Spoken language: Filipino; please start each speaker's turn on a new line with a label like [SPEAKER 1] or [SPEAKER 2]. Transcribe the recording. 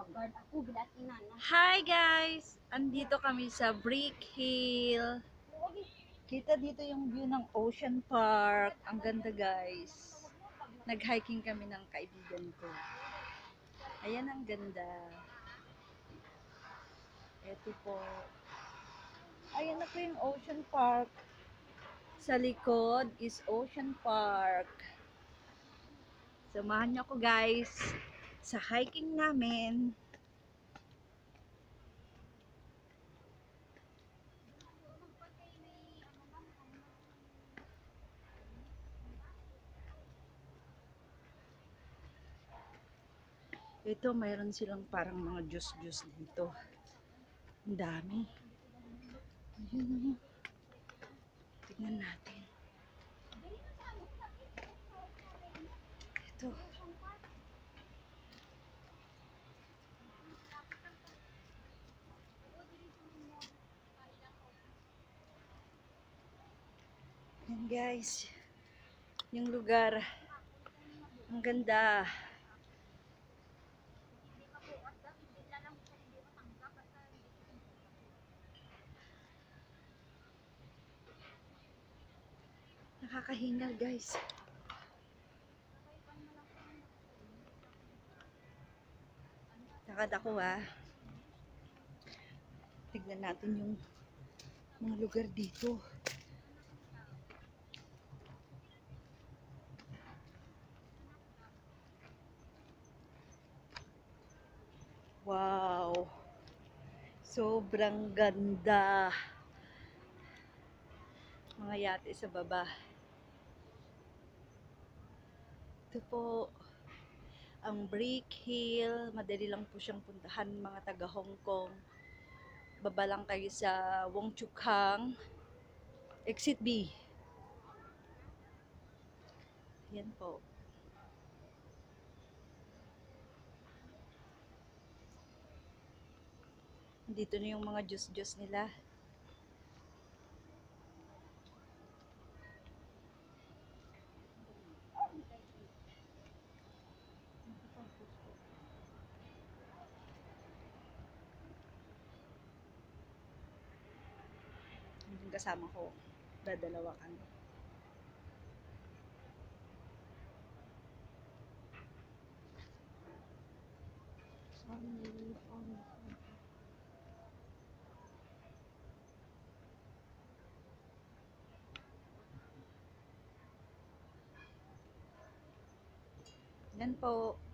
[SPEAKER 1] Hi guys! Andito kami sa Brick Hill. Kita dito yung view ng Ocean Park. Ang ganda guys. Nag-hiking kami ng kaibigan ko. Ayan ang ganda. Ito po. Ayan na po yung Ocean Park. Sa likod is Ocean Park. Samahan niyo ako guys sa hiking namin. Ito, mayroon silang parang mga juice-juice dito. Ang dami. Ayun, tignan natin. Ito. Yan guys. Yung lugar. Ang ganda. Nakakahingal guys. Takad ako Tignan natin yung mga lugar dito. Wow! Sobrang ganda. Mga yate sa baba. Ito po ang Brick Hill. Madali lang po siyang puntahan mga taga Hong Kong. Baba lang kayo sa Wong Chuk Hang. Exit B. Yan po. Dito na yung mga juice-juice nila. Yung kasama ko, dadalawa kami. Yan po.